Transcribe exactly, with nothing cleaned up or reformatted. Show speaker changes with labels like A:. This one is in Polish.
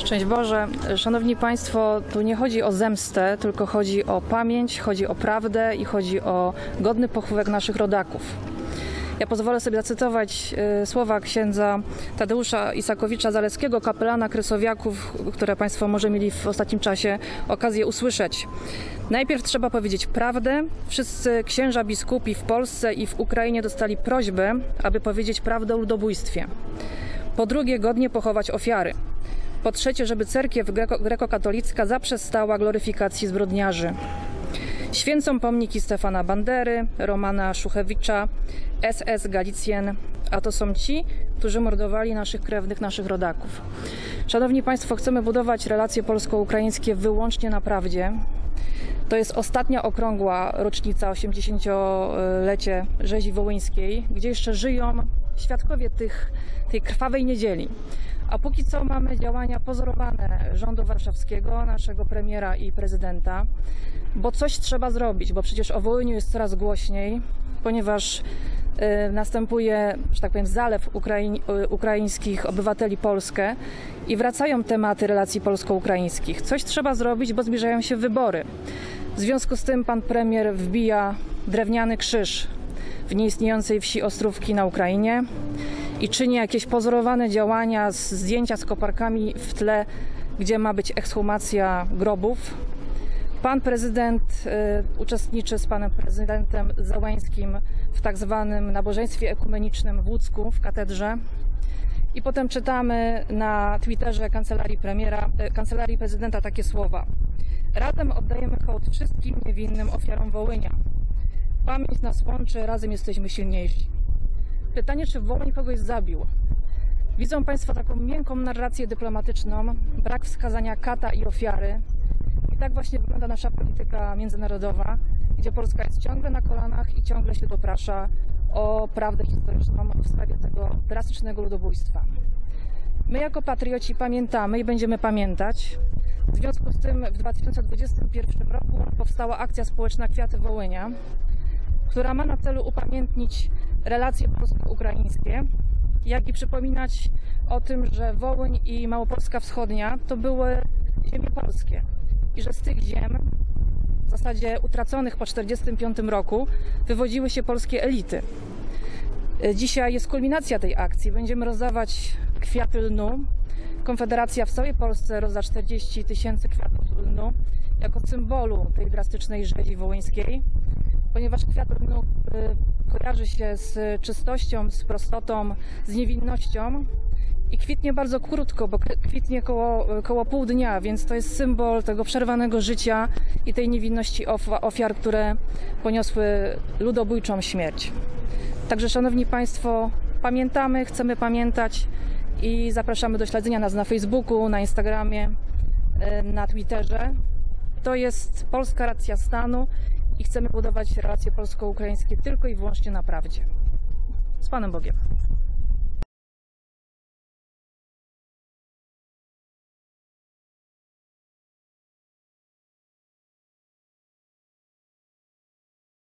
A: Szczęść Boże. Szanowni Państwo, tu nie chodzi o zemstę, tylko chodzi o pamięć, chodzi o prawdę i chodzi o godny pochówek naszych rodaków. Ja pozwolę sobie zacytować słowa księdza Tadeusza Isakowicza-Zaleskiego, kapelana Krysowiaków, które Państwo może mieli w ostatnim czasie okazję usłyszeć. Najpierw trzeba powiedzieć prawdę. Wszyscy księża biskupi w Polsce i w Ukrainie dostali prośbę, aby powiedzieć prawdę o ludobójstwie. Po drugie, godnie pochować ofiary. Po trzecie, żeby cerkiew greko- grekokatolicka zaprzestała gloryfikacji zbrodniarzy. Święcą pomniki Stefana Bandery, Romana Szuchewicza, S S Galicjen, a to są ci, którzy mordowali naszych krewnych, naszych rodaków. Szanowni Państwo, chcemy budować relacje polsko-ukraińskie wyłącznie na prawdzie. To jest ostatnia okrągła rocznica, osiemdziesięciolecie rzezi wołyńskiej, gdzie jeszcze żyją świadkowie tych, tej krwawej niedzieli. A póki co mamy działania pozorowane rządu warszawskiego, naszego premiera i prezydenta, bo coś trzeba zrobić, bo przecież o Wołyniu jest coraz głośniej, ponieważ y, następuje, że tak powiem, zalew Ukraiń, y, ukraińskich obywateli Polskę i wracają tematy relacji polsko-ukraińskich. Coś trzeba zrobić, bo zbliżają się wybory. W związku z tym pan premier wbija drewniany krzyż w nieistniejącej wsi Ostrówki na Ukrainie i czyni jakieś pozorowane działania, zdjęcia z koparkami w tle, gdzie ma być ekshumacja grobów. Pan prezydent y, uczestniczy z panem prezydentem Załęskim w tak zwanym nabożeństwie ekumenicznym w Łódzku, w katedrze. I potem czytamy na Twitterze kancelarii premiera, y, kancelarii prezydenta takie słowa. Razem oddajemy hołd wszystkim niewinnym ofiarom Wołynia. Pamięć nas łączy, razem jesteśmy silniejsi. Pytanie, czy Wołyń kogoś zabił? Widzą Państwo taką miękką narrację dyplomatyczną, brak wskazania kata i ofiary. I tak właśnie wygląda nasza polityka międzynarodowa, gdzie Polska jest ciągle na kolanach i ciągle się doprasza o prawdę historyczną w sprawie tego drastycznego ludobójstwa. My jako patrioci pamiętamy i będziemy pamiętać. W związku z tym w dwa tysiące dwudziestym pierwszym roku powstała akcja społeczna Kwiaty Wołynia, która ma na celu upamiętnić relacje polsko-ukraińskie, jak i przypominać o tym, że Wołyń i Małopolska Wschodnia to były ziemie polskie i że z tych ziem, w zasadzie utraconych po tysiąc dziewięćset czterdziestym piątym roku, wywodziły się polskie elity. Dzisiaj jest kulminacja tej akcji. Będziemy rozdawać kwiaty lnu. Konfederacja w całej Polsce rozda czterdzieści tysięcy kwiatów lnu jako symbolu tej drastycznej rzezi wołyńskiej, ponieważ kwiat lnu kojarzy się z czystością, z prostotą, z niewinnością i kwitnie bardzo krótko, bo kwitnie koło, koło pół dnia, więc to jest symbol tego przerwanego życia i tej niewinności ofiar, które poniosły ludobójczą śmierć. Także, szanowni Państwo, pamiętamy, chcemy pamiętać i zapraszamy do śledzenia nas na Facebooku, na Instagramie, na Twitterze. To jest polska racja stanu i chcemy budować relacje polsko-ukraińskie tylko i wyłącznie na prawdzie. Z Panem Bogiem.